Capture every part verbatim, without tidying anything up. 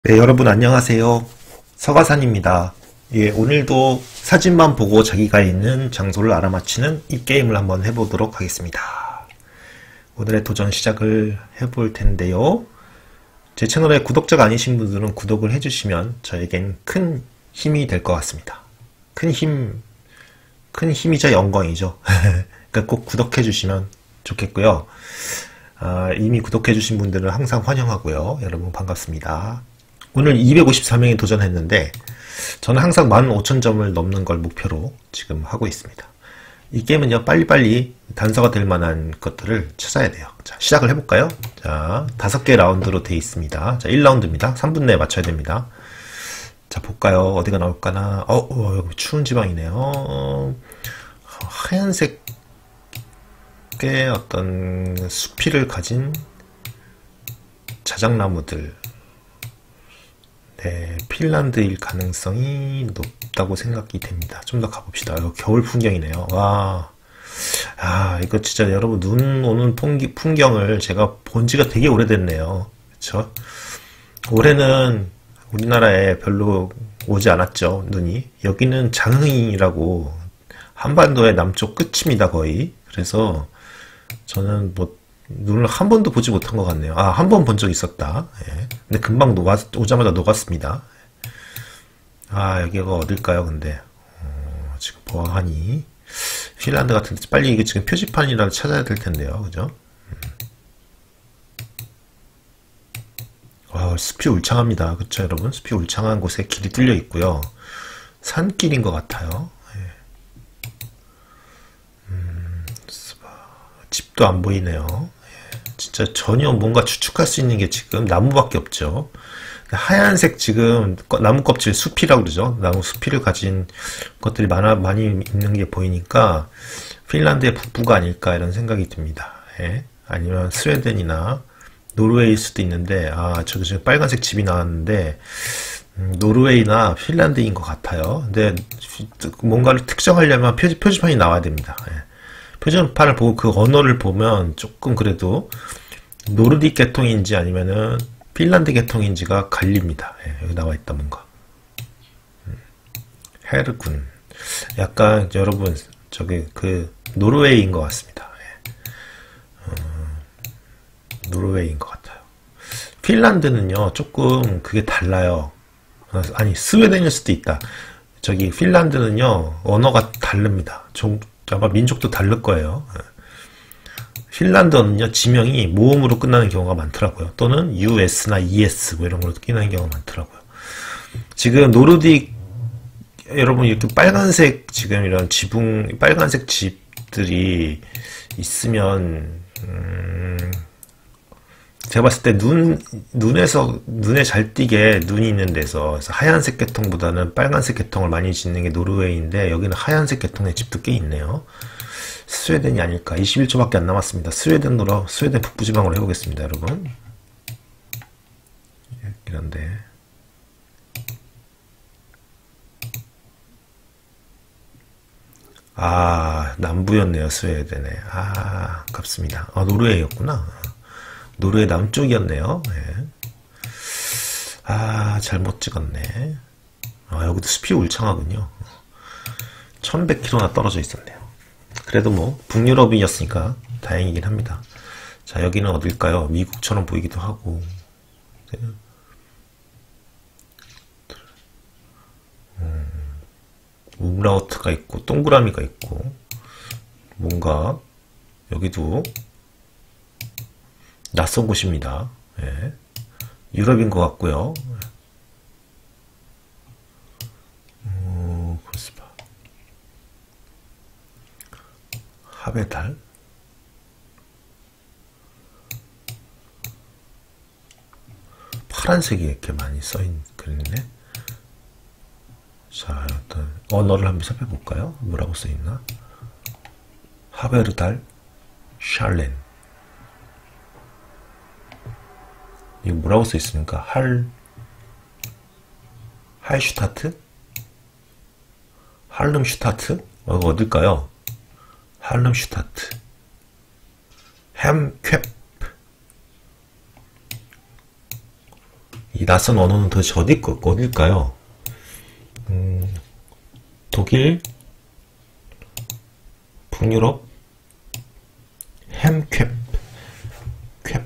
네, 여러분 안녕하세요. 서가산입니다. 예, 오늘도 사진만 보고 자기가 있는 장소를 알아맞히는 이 게임을 한번 해보도록 하겠습니다. 오늘의 도전 시작을 해볼 텐데요. 제 채널에 구독자가 아니신 분들은 구독을 해주시면 저에겐 큰 힘이 될 것 같습니다. 큰 힘, 큰 힘이자 영광이죠. 그러니까 꼭 구독해주시면 좋겠고요. 아, 이미 구독해주신 분들은 항상 환영하고요. 여러분 반갑습니다. 오늘 이백오십사 명이 도전했는데 저는 항상 만 오천 점을 넘는 걸 목표로 지금 하고 있습니다. 이 게임은요, 빨리빨리 단서가 될 만한 것들을 찾아야 돼요. 자, 시작을 해볼까요? 자, 다섯 개 라운드로 되어 있습니다. 자, 일 라운드입니다. 삼 분 내에 맞춰야 됩니다. 자, 볼까요? 어디가 나올까나? 어, 어 여기 추운 지방이네요. 어, 하얀색의 어떤 수피를 가진 자작나무들. 네, 핀란드일 가능성이 높다고 생각이 됩니다. 좀 더 가봅시다. 이거 겨울 풍경이네요. 와, 아, 이거 진짜 여러분 눈 오는 풍기, 풍경을 제가 본 지가 되게 오래됐네요. 그쵸? 올해는 우리나라에 별로 오지 않았죠, 눈이. 여기는 장흥이라고 한반도의 남쪽 끝입니다, 거의. 그래서 저는 뭐 눈을 한 번도 보지 못한 것 같네요. 아, 한 번 본 적 있었다. 예. 근데 금방 녹았, 오자마자 녹았습니다. 아, 여기가 어딜까요, 근데? 어, 지금 보아하니. 핀란드 같은데, 빨리 이게 지금 표지판이라도 찾아야 될 텐데요. 그죠? 음. 와, 숲이 울창합니다. 그쵸, 여러분? 숲이 울창한 곳에 길이 뚫려 있고요. 산길인 것 같아요. 예. 음, 집도 안 보이네요. 진짜 전혀 뭔가 추측할 수 있는 게 지금 나무밖에 없죠. 하얀색 지금 나무 껍질 수피라고 그러죠. 나무 수피를 가진 것들이 많아, 많이 있는 게 보이니까 핀란드의 북부가 아닐까 이런 생각이 듭니다. 예. 아니면 스웨덴이나 노르웨이일 수도 있는데, 아, 저도 지금 빨간색 집이 나왔는데 음, 노르웨이나 핀란드인 것 같아요. 근데 뭔가를 특정하려면 표지, 표지판이 나와야 됩니다. 예. 표지판을 보고 그 언어를 보면 조금 그래도 노르딕 계통인지 아니면은 핀란드 계통인지가 갈립니다. 예, 여기 나와 있다 뭔가. 음, 헤르군. 약간 여러분 저기 그 노르웨이인 것 같습니다. 예. 어, 노르웨이인 것 같아요. 핀란드는요 조금 그게 달라요. 아니 스웨덴일 수도 있다. 저기 핀란드는요 언어가 다릅니다. 좀 아마 민족도 다를 거예요. 핀란드는요 지명이 모음으로 끝나는 경우가 많더라고요. 또는 유에스나 이에스 뭐 이런 걸로 끝나는 경우가 많더라고요. 지금 노르딕 여러분 이렇게 빨간색 지금 이런 지붕 빨간색 집들이 있으면 음, 제가 봤을 때 눈 눈에서 눈에 잘 띄게 눈이 있는 데서 그래서 하얀색 계통보다는 빨간색 계통을 많이 짓는 게 노르웨이인데 여기는 하얀색 계통의 집도 꽤 있네요. 스웨덴이 아닐까. 이십일 초밖에 안 남았습니다. 스웨덴으로 스웨덴 북부지방으로 해보겠습니다, 여러분. 이런데 아 남부였네요, 스웨덴에. 아 아깝습니다. 아 노르웨이였구나. 노르웨이 남쪽이었네요. 네. 아, 잘못 찍었네. 아, 여기도 숲이 울창하군요. 천백 킬로미터나 떨어져 있었네요. 그래도 뭐, 북유럽이었으니까 다행이긴 합니다. 자, 여기는 어딜까요? 미국처럼 보이기도 하고. 음, umlaut가 있고, 동그라미가 있고, 뭔가, 여기도, 낯선 곳입니다. 예. 유럽인 것 같고요. 어, 그렇습니다. 하베달 파란색이 이렇게 많이 써있는 그림이네. 자, 어떤 언어를 한번 살펴볼까요? 뭐라고 써있나? 하베르달 샬렌. 이거 뭐라고 써있습니까? 할, 할슈타트? 할름슈타트? 어, 이거 어딜까요? 할름슈타트. 햄, 캡. 이 낯선 언어는 도대체 어디, 어딜까요? 음, 독일, 북유럽, 햄캡, 캡,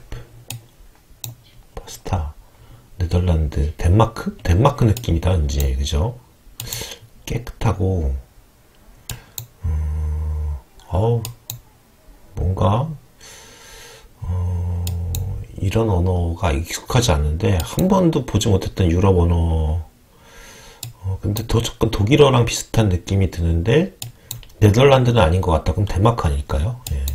파스타, 네덜란드, 덴마크? 덴마크 느낌이다, 왠지, 그죠? 깨끗하고, 음, 어우, 뭔가, 어, 이런 언어가 익숙하지 않는데, 한 번도 보지 못했던 유럽 언어, 어, 근데 더 조금 독일어랑 비슷한 느낌이 드는데, 네덜란드는 아닌 것 같다. 그럼 덴마크 아닐까요? 예.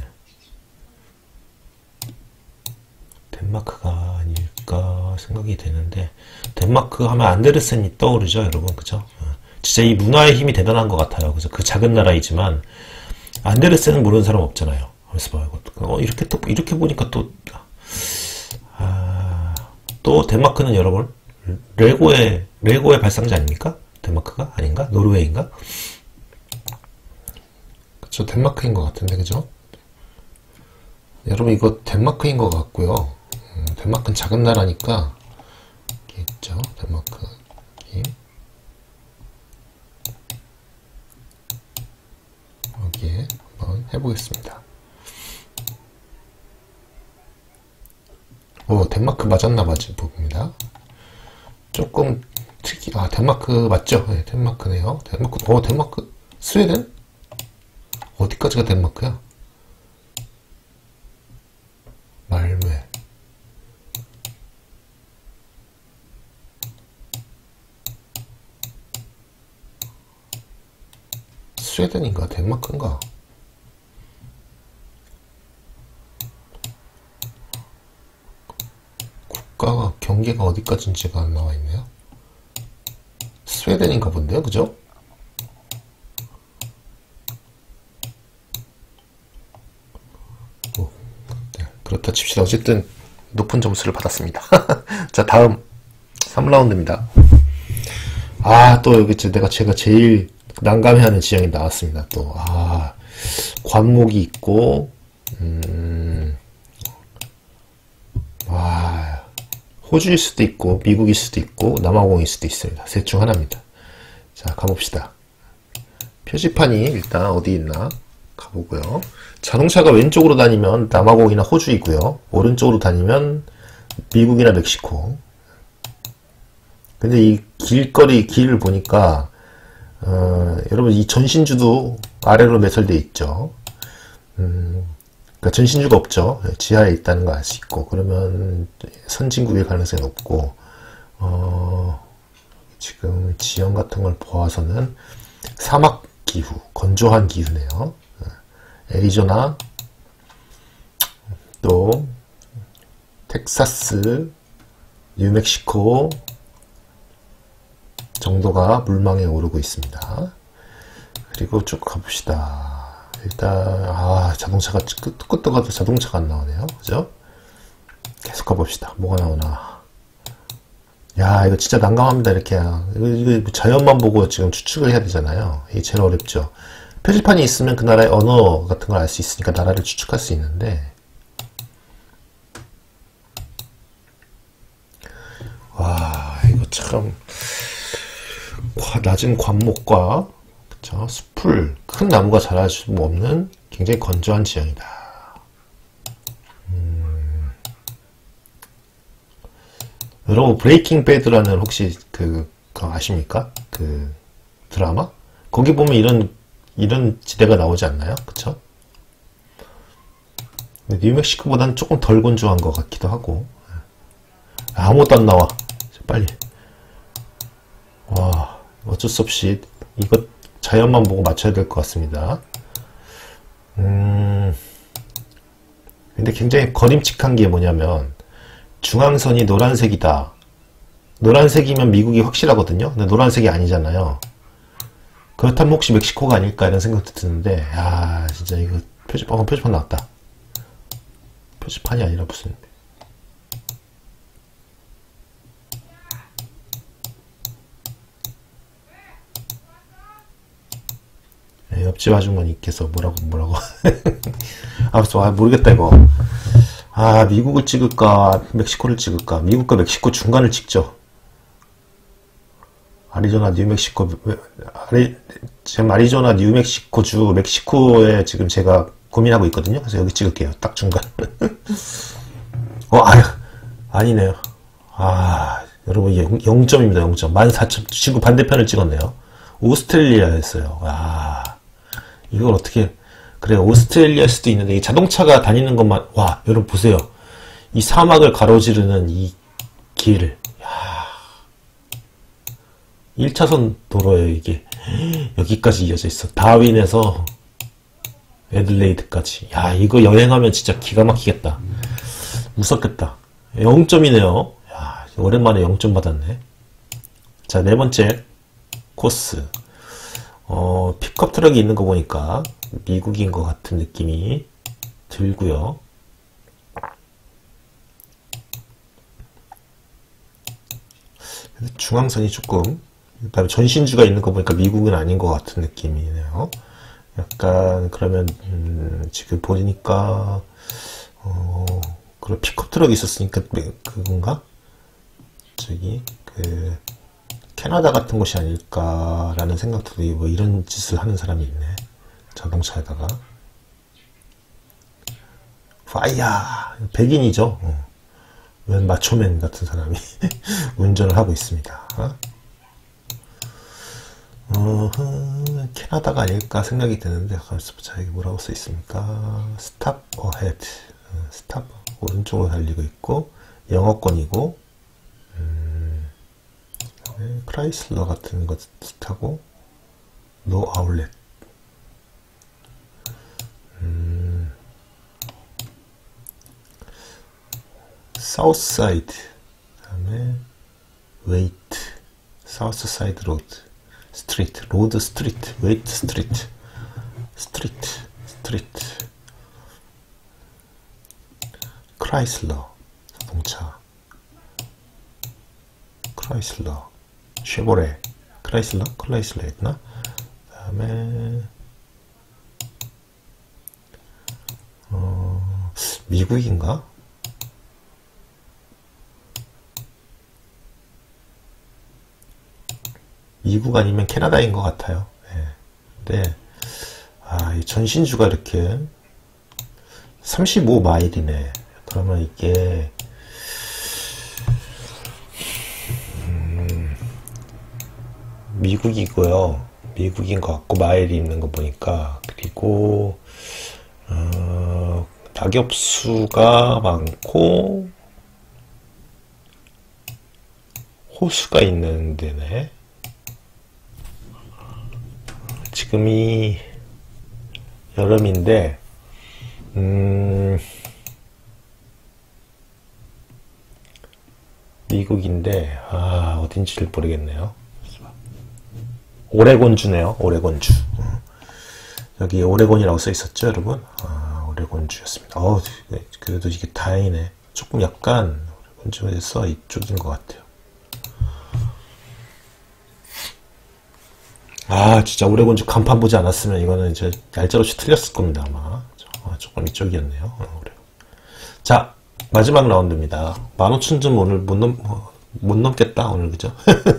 덴마크가 아닐까 생각이 되는데, 덴마크 하면 안데르센이 떠오르죠, 여러분, 그죠? 진짜 이 문화의 힘이 대단한 것 같아요. 그래서 그 작은 나라이지만 안데르센은 모르는 사람 없잖아요. 그래서 봐, 어, 이렇게 또 이렇게 보니까 또, 아, 또 덴마크는 여러분 레고의 레고의 발상지 아닙니까? 덴마크가 아닌가? 노르웨이인가? 그쵸, 덴마크인 것 같은데, 그죠? 여러분 이거 덴마크인 것 같고요. 음, 덴마크는 작은 나라니까 여기 있죠, 덴마크. 여기. 여기에 한번 해보겠습니다. 오, 덴마크 맞았나봐, 지금 봅니다. 조금 특이, 아, 덴마크 맞죠? 네, 덴마크네요. 덴마크, 어, 덴마크, 스웨덴? 어디까지가 덴마크야? 말메. 스웨덴인가 덴마크인가? 국가가 경계가 어디까지인지가 안 나와 있네요. 스웨덴인가 본데요, 그죠? 오, 네, 그렇다 칩시다. 어쨌든 높은 점수를 받았습니다. 자, 다음 삼 라운드입니다. 아, 또 여기 내가 제가 제일 난감해하는 지형이 나왔습니다. 또, 아, 관목이 있고, 음, 와, 호주일 수도 있고, 미국일 수도 있고, 남아공일 수도 있습니다. 셋 중 하나입니다. 자, 가봅시다. 표지판이 일단 어디 있나 가보고요. 자동차가 왼쪽으로 다니면 남아공이나 호주이고요. 오른쪽으로 다니면 미국이나 멕시코. 근데 이 길거리 길을 보니까 어, 여러분 이 전신주도 아래로 매설되어 있죠. 음, 그러니까 전신주가 없죠. 지하에 있다는 거 알 수 있고, 그러면 선진국일 가능성이 높고, 어, 지금 지형 같은 걸 보아서는 사막 기후, 건조한 기후네요. 애리조나, 또 텍사스, 뉴멕시코 정도가 물망에 오르고 있습니다. 그리고 쭉 가봅시다. 일단 아, 자동차가 끝, 끝도 가도 자동차가 안 나오네요. 그죠? 계속 가봅시다. 뭐가 나오나. 야, 이거 진짜 난감합니다. 이렇게 이거, 이거 자연만 보고 지금 추측을 해야 되잖아요. 이게 제일 어렵죠. 표지판이 있으면 그 나라의 언어 같은 걸 알 수 있으니까 나라를 추측할 수 있는데, 와, 이거 참 낮은 관목과 그쵸? 숲을 큰 나무가 자랄 수 없는 굉장히 건조한 지형이다. 음... 여러분 브레이킹 배드라는 혹시 그, 그 아십니까? 그 드라마? 거기 보면 이런 이런 지대가 나오지 않나요? 그쵸? 뉴멕시코보다는 조금 덜 건조한 것 같기도 하고. 아무것도 안 나와. 빨리. 와, 어쩔 수 없이 이거 자연만 보고 맞춰야 될 것 같습니다. 음, 근데 굉장히 거림칙한 게 뭐냐면 중앙선이 노란색이다. 노란색이면 미국이 확실하거든요. 근데 노란색이 아니잖아요. 그렇다면 혹시 멕시코가 아닐까 이런 생각도 드는데, 야, 진짜 이거 표지판, 어, 표지판 나왔다. 표지판이 아니라 무슨. 옆집 아주머니께서 뭐라고 뭐라고. 아, 아 모르겠다 이거. 아, 미국을 찍을까, 멕시코를 찍을까? 미국과 멕시코 중간을 찍죠. 아리조나, 뉴멕시코, 아리, 지금 아리조나, 뉴멕시코주, 멕시코에 지금 제가 고민하고 있거든요. 그래서 여기 찍을게요. 딱 중간. 어, 아유, 아니네요. 아, 여러분, 영 점입니다, 영 점. 만 사천, 지금 반대편을 찍었네요. 오스트레일리아였어요. 아, 이걸 어떻게, 그래요. 오스트레일리아일 수도 있는데, 이 자동차가 다니는 것만, 와, 여러분 보세요. 이 사막을 가로지르는 이 길. 일 차선 도로예요, 이게. 여기까지 이어져 있어. 다윈에서 애들레이드까지. 야, 이거 여행하면 진짜 기가 막히겠다. 무섭겠다. 영 점이네요. 야, 오랜만에 영 점 받았네. 자, 네 번째 코스. 어, 픽업 트럭이 있는 거 보니까 미국인 것 같은 느낌이 들고요. 중앙선이 조금, 그다음에 전신주가 있는 거 보니까 미국은 아닌 것 같은 느낌이네요. 약간 그러면 음, 지금 보니까 어, 그런 픽업 트럭이 있었으니까 그건가? 저기 그 캐나다 같은 곳이 아닐까라는 생각도 들고, 뭐 이런 짓을 하는 사람이 있네. 자동차에다가 파이어 백인이죠. 어. 웬 마초맨 같은 사람이 운전을 하고 있습니다. 어? 어, 캐나다가 아닐까 생각이 드는데, 자, 여기 뭐라고 써 있습니까? 스탑 어헤드, 스탑 오른쪽으로 달리고 있고, 영어권이고, 음, 크라이슬러 같은 거 타고, 노 아울렛, 음, 사우스 사이드, 그 다음에 웨이트, 사우스 사이드 로드, 스트리트, 로드 스트리트, 웨이트 스트리트, 스트리트, 스트리트, 크라이슬러, 자동차, 크라이슬러, 쉐보레, 크라이슬러, 크라이슬러 했나? 그 다음에, 어, 미국인가? 미국 아니면 캐나다인 것 같아요. 네. 근데 아, 이 전신주가 이렇게 삼십오 마일이네. 그러면 이게 음, 미국이고요. 미국인 것 같고 마일이 있는 거 보니까. 그리고 어, 낙엽수가 많고 호수가 있는 데네. 지금이 여름인데, 음, 미국인데, 아, 어딘지를 모르겠네요. 오레곤주네요, 오레곤주. 여기 오레곤이라고 써 있었죠, 여러분? 아, 오레곤주였습니다. 어우, 그래도 이게 다행이네. 조금 약간, 오레곤주에서 이쪽인 것 같아요. 아, 진짜 오레곤주 간판 보지 않았으면 이거는 이제 얄짤없이 틀렸을 겁니다, 아마. 아, 조금 이쪽이었네요. 어, 그래요. 자, 마지막 라운드입니다. 만 오천 점 오늘 못 넘, 못 넘겠다, 오늘, 그죠?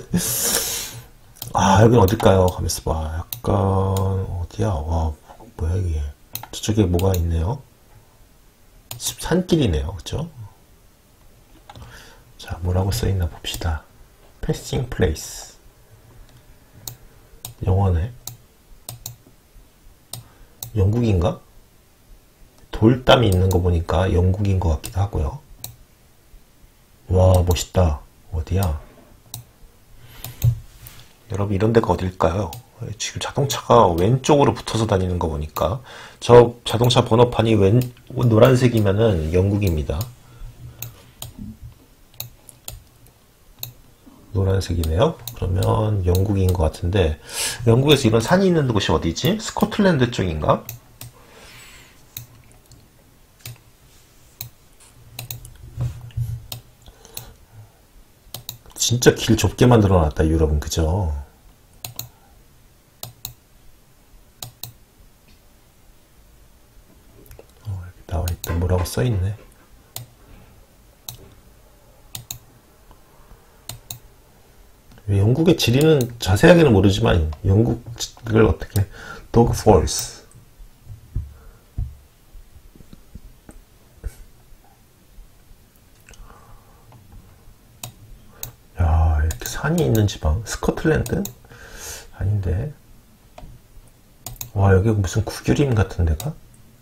아, 여긴 어딜까요? 가만있어 봐. 약간, 어디야? 와, 뭐야, 이게. 저쪽에 뭐가 있네요? 산길이네요, 그죠? 자, 뭐라고 써있나 봅시다. 패싱 플레이스. 영어네. 영국인가? 돌담이 있는 거 보니까 영국인 것 같기도 하고요. 와, 멋있다. 어디야? 여러분, 이런 데가 어딜까요? 지금 자동차가 왼쪽으로 붙어서 다니는 거 보니까 저 자동차 번호판이 왼 노란색이면은 영국입니다. 노란색이네요. 그러면 영국인 것 같은데, 영국에서 이런 산이 있는 곳이 어디지? 스코틀랜드 쪽인가? 진짜 길 좁게 만들어 놨다, 유럽은. 그죠? 어, 여기 나와있다. 뭐라고 써있네. 영국의 지리는 자세하게는 모르지만 영국을 어떻게 도그 폴스 야 이렇게 산이 있는 지방 스코틀랜드? 아닌데 와 여기 무슨 구규림 같은 데가?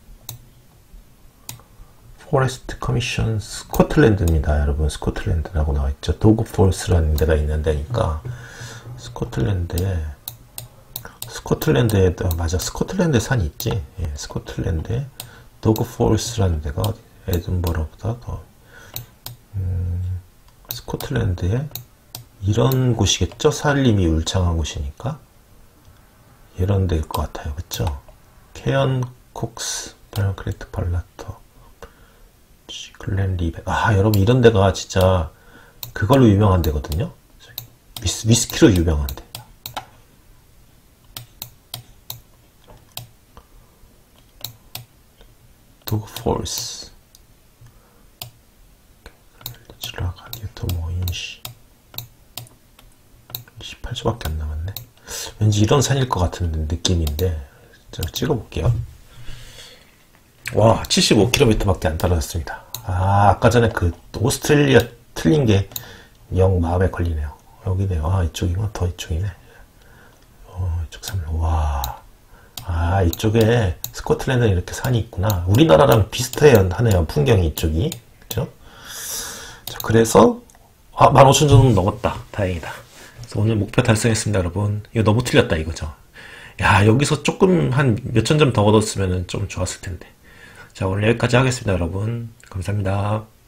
포레스트 커미션 스코틀랜드입니다 여러분. 스코틀랜드라고 나와있죠. 도그 폴스라는 데가 있는 데니까 스코틀랜드에 스코틀랜드에 맞아 스코틀랜드에 산이 있지. 예, 스코틀랜드에 도그 폴스라는 데가 어디 에든버러보다 더 음, 스코틀랜드에 이런 곳이겠죠. 산림이 울창한 곳이니까 이런 데일 것 같아요. 그쵸? 케언 콕스 발크레트 발라터 글렌 리베 아 여러분 이런 데가 진짜 그걸로 유명한 데거든요. 위스, 위스키로 유명한 데. 도그 폴스 지라가 뉴터 모인시 십팔 초밖에 안 남았네. 왠지 이런 산일 것 같은 느낌인데 제가 찍어볼게요. 와 칠십오 킬로미터밖에 안 떨어졌습니다. 아 아까 전에 그 오스트레일리아 틀린 게 영 마음에 걸리네요. 여기네요. 아 이쪽이구나. 더 이쪽이네. 어, 이쪽 산로 와. 아 이쪽에 스코틀랜드는 이렇게 산이 있구나. 우리나라랑 비슷해 하네요. 풍경이 이쪽이. 그죠? 자 그래서 아 만 오천 점 넘었다. 다행이다. 그래서 오늘 목표 달성했습니다 여러분. 이거 너무 틀렸다 이거죠. 야 여기서 조금 한 몇천 점 더 얻었으면 좀 좋았을 텐데. 자 오늘 여기까지 하겠습니다 여러분. 감사합니다.